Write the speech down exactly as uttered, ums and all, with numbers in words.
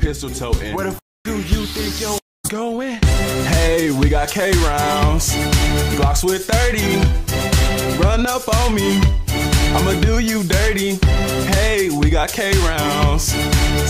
pistol toting. Where the f do you think your going? Hey, we got K rounds, Glocks with thirty. Run up on me, I'ma do you dirty. Hey, we got K rounds.